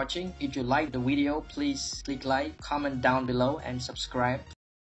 watching. If you like the video, please click like, comment down below and subscribe.